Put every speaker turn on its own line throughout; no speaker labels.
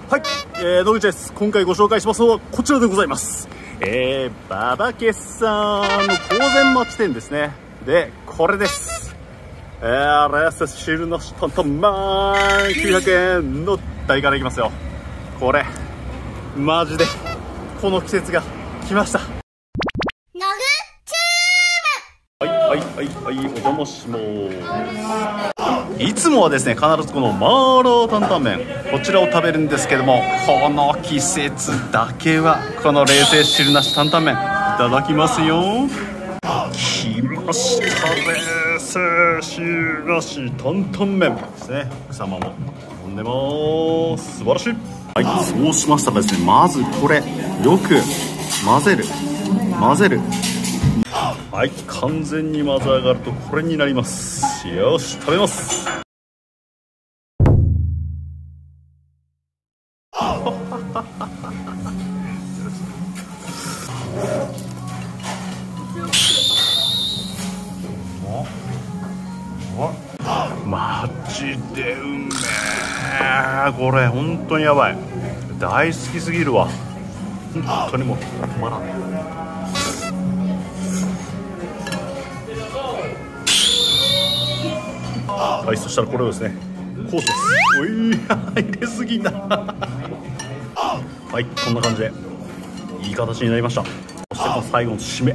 はい、野口です。今回ご紹介しますのはこちらでございます。馬場家さんの公然町店ですね。で、これです。レース汁なし担々麺900円の大からいきますよ。これ、マジで、この季節が来ました。はい、お邪魔します。いつもはですね、必ずこの麻辣担々麺、こちらを食べるんですけども、この季節だけはこの冷製汁なし担々麺いただきますよ。来ました冷製汁なし担々麺ですね。奥様も飲んでます。素晴らしい。はい、そうしましたらですね、まずこれよく混ぜる。はい、完全に混ぜ上がるとこれになります。よし、食べます。マジでうめえ。これ本当にやばい。大好きすぎるわ。本当にもう止まらない。はい、そしたらこれをですね、こうします。おい、入れすぎだ。はい、こんな感じでいい形になりました。そしてこの最後の締め。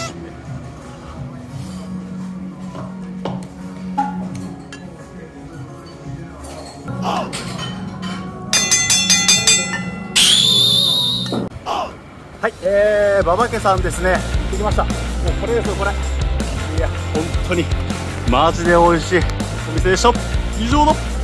はい、馬場家さんですね。できました。もうこれですよ、これ。いや、本当にマジで美味しいお店でした。以上だ。